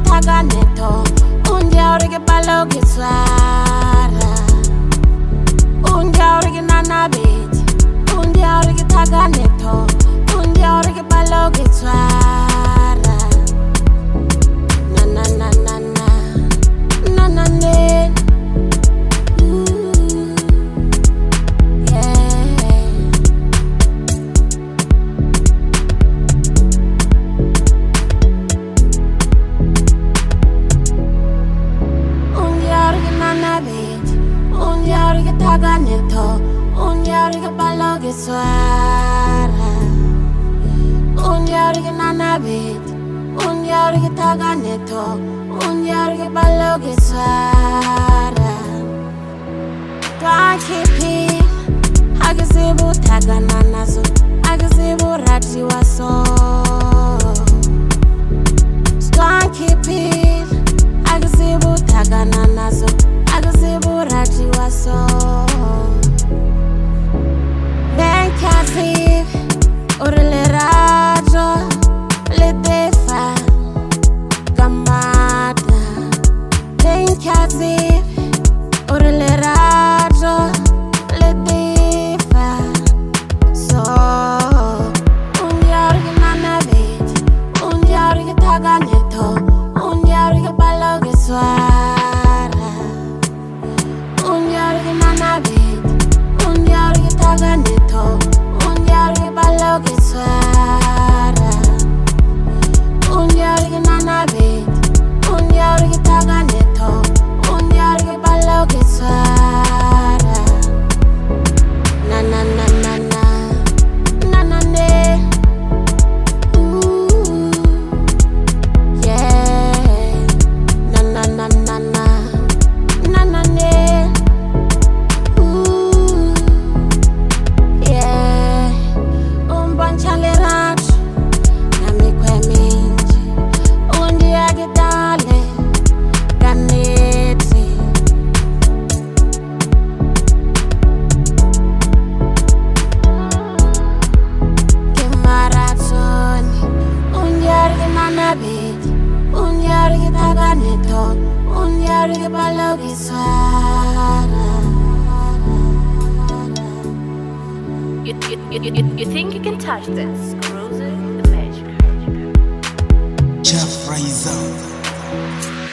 taga neto, un dia ore che ballo che suara, un dia ore che nana beti, un dia ore che taga neto, un dia ore che ballo che suara, na na na na na na na na. Taga neto, un yari che ballo che suara, un yari che nana beti, un yari che taga neto, un yari che ballo che suara. Don't keep it, I can see bu taga nana so, I can see bu rati waso. Don't keep it, I can see bu taga nana so, I can see bu rati waso. Ore le raggio, le defa, gamata. Ben cazzi, ore le raggio, le defa. So, un diario che non vedi, un diario che taga netto, un diario che ballo che suara, un diario che non vedi, un diario che taga netto. Ballo che suara, un diario che non vedi, un diario che taga netto, un diario che ballo che suara, na na na na na na na ne, yeah, na na na na na na na ne. Un diario che taga netto, un diario che ballo che suara. You think you can touch this? Cruising the magic. Jeff Rizzo.